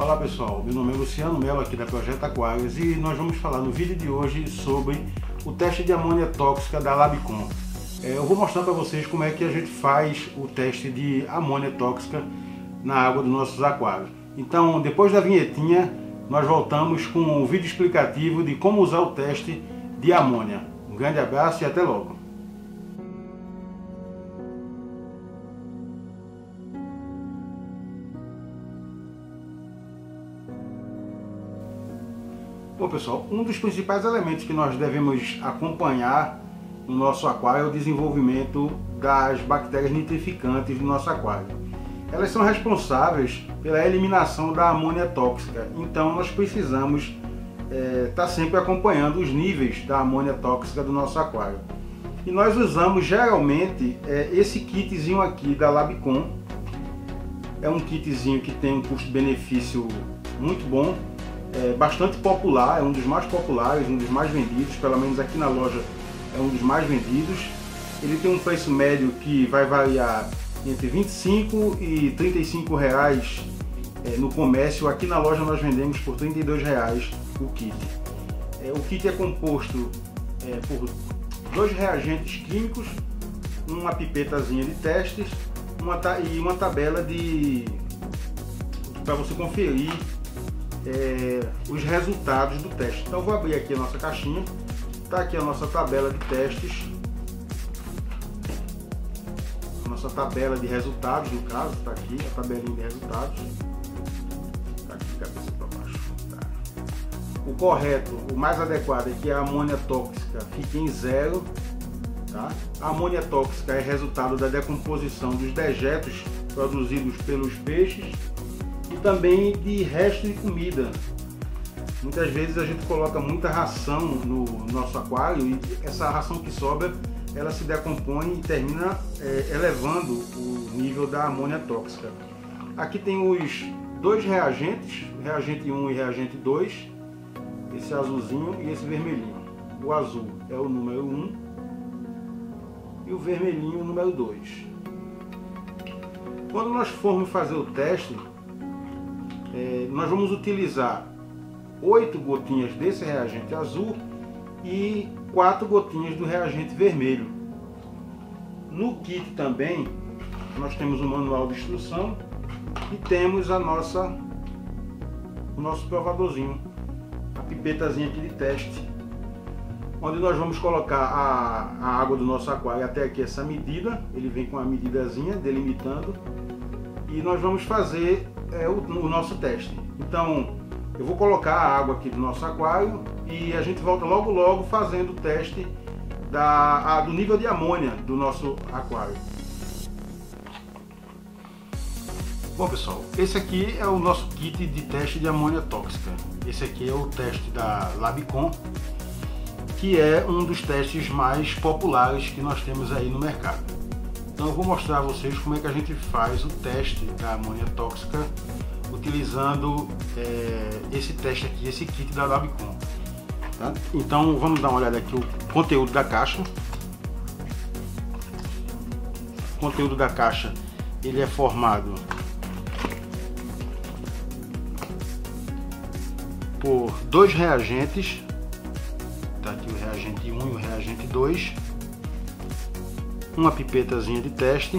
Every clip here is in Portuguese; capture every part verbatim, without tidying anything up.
Olá pessoal, meu nome é Luciano Melo aqui da Projeto Aquários e nós vamos falar no vídeo de hoje sobre o teste de amônia tóxica da Labicon. É, eu vou mostrar para vocês como é que a gente faz o teste de amônia tóxica na água dos nossos aquários. Então, depois da vinhetinha, nós voltamos com um vídeo explicativo de como usar o teste de amônia. Um grande abraço e até logo! Bom pessoal, um dos principais elementos que nós devemos acompanhar no nosso aquário é o desenvolvimento das bactérias nitrificantes do nosso aquário. Elas são responsáveis pela eliminação da amônia tóxica, então nós precisamos é, estar sempre acompanhando os níveis da amônia tóxica do nosso aquário. E nós usamos geralmente é, esse kitzinho aqui da Labicon. É um kitzinho que tem um custo-benefício muito bom. É bastante popular, é um dos mais populares, um dos mais vendidos, pelo menos aqui na loja é um dos mais vendidos. Ele tem um preço médio que vai variar entre vinte e cinco e trinta e cinco reais é, no comércio. Aqui na loja nós vendemos por trinta e dois reais o kit. É, o kit é composto é, por dois reagentes químicos, uma pipetazinha de testes uma, e uma tabela de para você conferir É, os resultados do teste. Então eu vou abrir aqui a nossa caixinha. Está aqui a nossa tabela de testes, a nossa tabela de resultados, no caso, está aqui a tabelinha de resultados. Está aqui, cabeça para baixo. Tá. O correto, o mais adequado é que a amônia tóxica fique em zero. Tá? A amônia tóxica é resultado da decomposição dos dejetos produzidos pelos peixes e também de resto de comida. Muitas vezes a gente coloca muita ração no nosso aquário e essa ração que sobra, ela se decompõe e termina é, elevando o nível da amônia tóxica. Aqui tem os dois reagentes, reagente um e reagente dois, esse azulzinho e esse vermelhinho. O azul é o número um e o vermelhinho o número dois. Quando nós formos fazer o teste, É, nós vamos utilizar oito gotinhas desse reagente azul e quatro gotinhas do reagente vermelho. No kit também nós temos um manual de instrução e temos a nossa, o nosso provadorzinho, a pipetazinha aqui de teste, onde nós vamos colocar a, a água do nosso aquário até aqui essa medida. Ele vem com a medidazinha delimitando e nós vamos fazer É o, o nosso teste. Então eu vou colocar a água aqui do nosso aquário e a gente volta logo logo fazendo o teste da, a, do nível de amônia do nosso aquário. Bom pessoal, esse aqui é o nosso kit de teste de amônia tóxica. Esse aqui é o teste da Labicon, que é um dos testes mais populares que nós temos aí no mercado. Então eu vou mostrar a vocês como é que a gente faz o teste da amônia tóxica utilizando é, esse teste aqui, esse kit da Labicon. Tá? Então vamos dar uma olhada aqui o conteúdo da caixa. O conteúdo da caixa ele é formado por dois reagentes. Tá aqui o reagente um e o reagente dois. Uma pipetazinha de teste,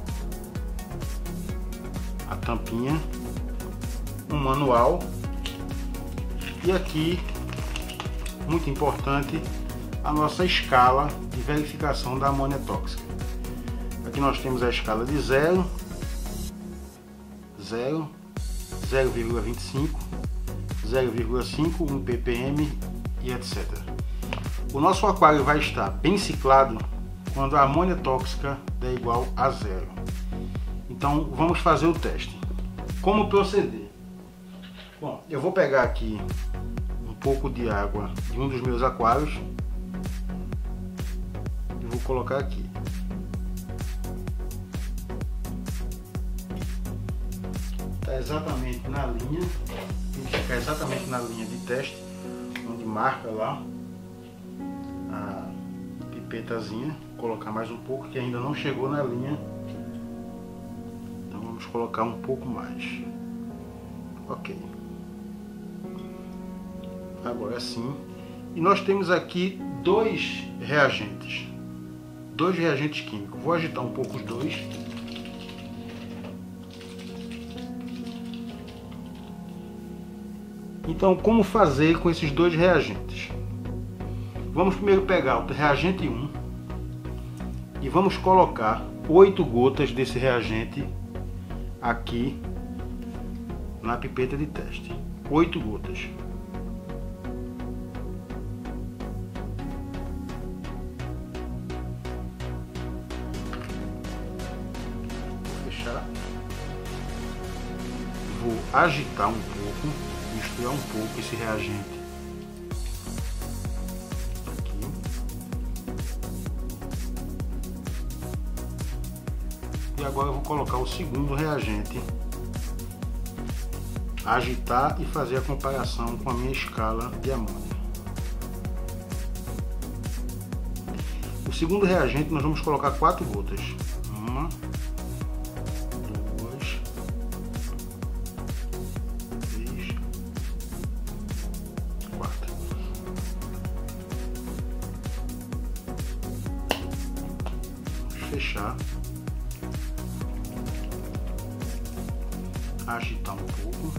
a tampinha, um manual e aqui, muito importante, a nossa escala de verificação da amônia tóxica. Aqui nós temos a escala de zero, zero, zero vírgula vinte e cinco, zero vírgula cinco, um ppm e etcétera. O nosso aquário vai estar bem ciclado quando a amônia tóxica é igual a zero. Então vamos fazer o teste. Como proceder? Bom, eu vou pegar aqui um pouco de água de um dos meus aquários e vou colocar aqui. Está exatamente na linha, tem que ficar exatamente na linha de teste, onde marca lá a pipetazinha. Colocar mais um pouco, que ainda não chegou na linha, então vamos colocar um pouco mais. Ok. Agora sim. E nós temos aqui dois reagentes. Dois reagentes químicos. Vou agitar um pouco os dois. Então, como fazer com esses dois reagentes? Vamos primeiro pegar o reagente um e vamos colocar oito gotas desse reagente aqui na pipeta de teste. Oito gotas. Vou fechar. Vou agitar um pouco, misturar um pouco esse reagente aqui. E agora eu vou colocar o segundo reagente, agitar e fazer a comparação com a minha escala de amônia. O segundo reagente nós vamos colocar quatro gotas. Uma, duas, três, quatro. Vamos fechar. Agitar um pouco.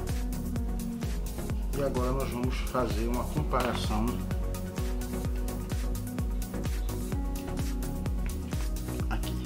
E agora nós vamos fazer uma comparação aqui.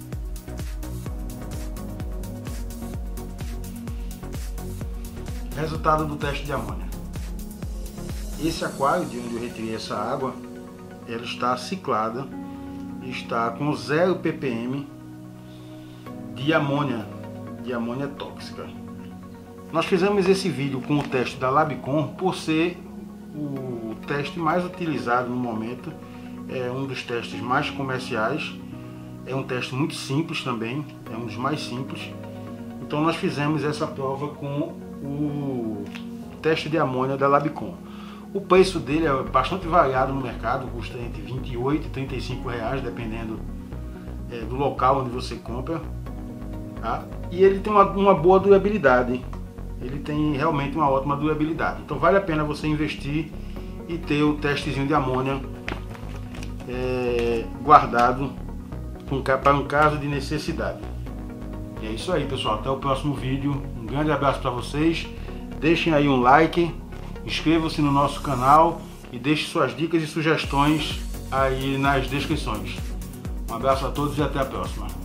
Resultado do teste de amônia. Esse aquário de onde eu retirei essa água, ela está ciclada, está com zero ppm de amônia, de amônia tóxica. Nós fizemos esse vídeo com o teste da Labicon por ser o teste mais utilizado no momento, é um dos testes mais comerciais, é um teste muito simples também, é um dos mais simples. Então nós fizemos essa prova com o teste de amônia da Labicon. O preço dele é bastante variado no mercado, custa entre vinte e oito e trinta e cinco reais, dependendo é, do local onde você compra. Tá? E ele tem uma, uma boa durabilidade. Ele tem realmente uma ótima durabilidade. Então vale a pena você investir e ter o testezinho de amônia é, guardado para um caso de necessidade. E é isso aí, pessoal. Até o próximo vídeo. Um grande abraço para vocês. Deixem aí um like, inscrevam-se no nosso canal e deixem suas dicas e sugestões aí nas descrições. Um abraço a todos e até a próxima.